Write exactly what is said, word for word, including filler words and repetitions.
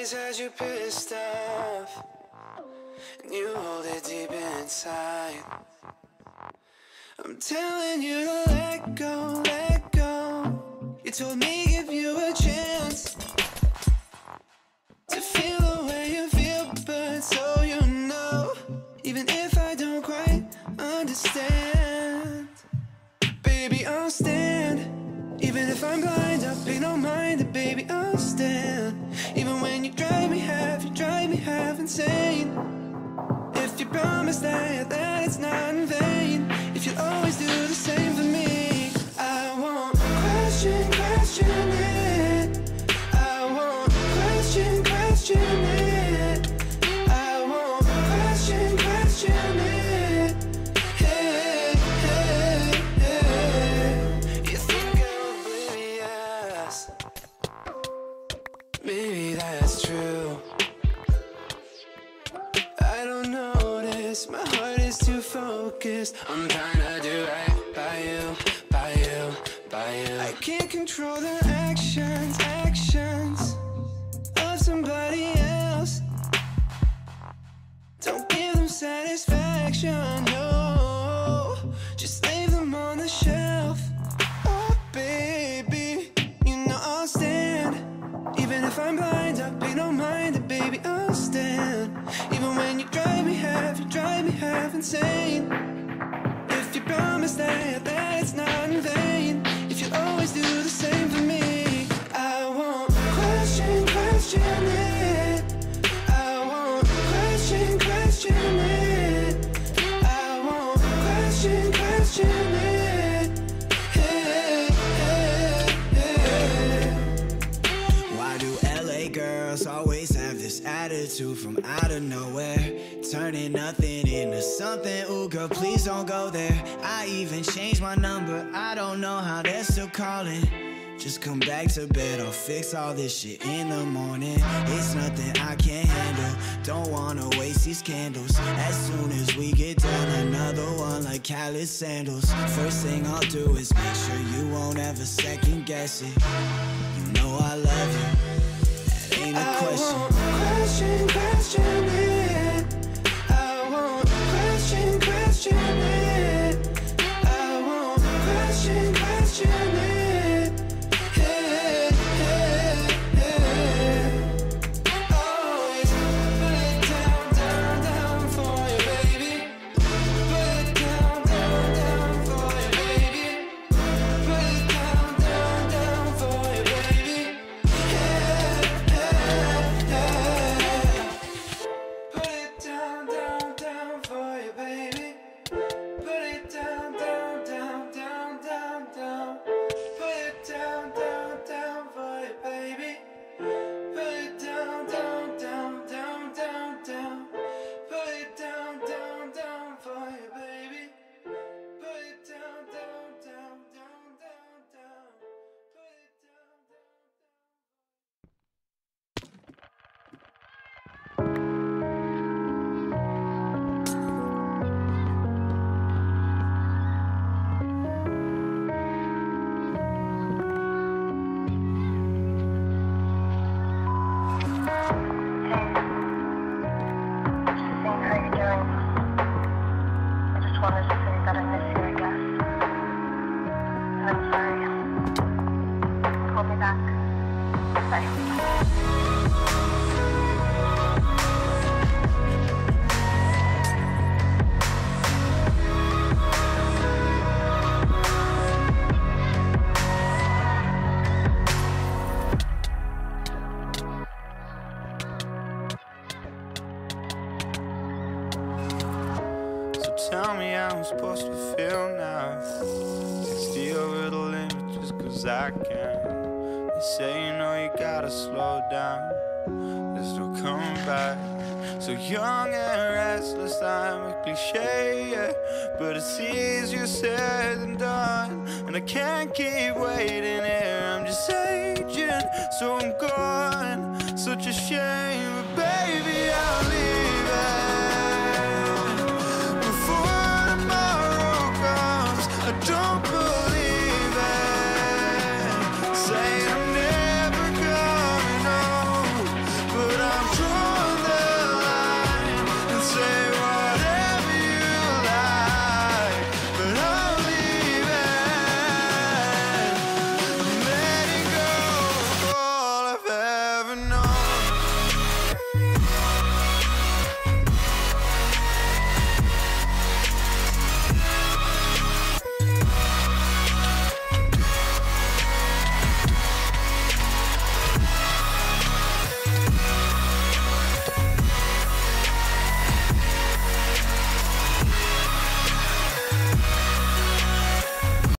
always has you pissed off, and you hold it deep inside. I'm telling you to let go, let go. You told me give you a chance to feel the way you feel, but so you know, even if I don't quite understand, baby, I'll stand. Even if I'm blind, I'll pay no mind, and baby, I'll stand. Even when you drive me half, you drive me half insane. If you promise that, that it's not in vain, if you'll always do the same for me, I won't question, question it. I won't question, question it. I won't question, question it. Hey, hey, hey. You think I'm oblivious? Maybe that's true. I don't notice, my heart is too focused. I'm trying to do right by you, by you, by you. I can't control the actions, actions of somebody else. Don't give them satisfaction, no. Just leave them on the shelf. Oh baby, you know I'll stand. Even if I'm blind, I'll pay no mind, and baby, I'll stand. Even when you drive me half, you drive me half insane. If you promise that, that it's not in vain, if you'll always do the same for me, I won't question, question it. I won't question, question it. I won't question, question it. Hey, hey, hey. Why do L A girls always have this attitude from out of nowhere, turning nothing into something? Ooh girl, please don't go there. I even changed my number, I don't know how they're still calling. Just come back to bed, I'll fix all this shit in the morning. It's nothing I can't handle, don't wanna waste these candles. As soon as we get done, another one like callous sandals. First thing I'll do is make sure you won't ever second guess it. You know I love you, that ain't a question. I won't question, question it. I won't question, question it. I won't question, question it. Hey, hey, hey. Always put it down, down, down for you, baby. Put it down, down, down for you, baby. Put it down, down, down for you, baby. Hey, hey, hey. Put it down, down, down for you, baby. Put it down, down, down, down, down, down. Put it down, down, down for you, baby. Put it down, down, down, down, down, down. Put it down, down, down for you, baby. Put it down, down, down, down, down, down. Put it down, down, down. Tell me how I'm supposed to feel now. sixty over the limit just cause I can. They say, you know, you gotta slow down, there's no coming back. So young and restless, I'm a cliche, yeah. But it's easier said than done, and I can't keep waiting here. I'm just aging, so I'm gone. Such a shame,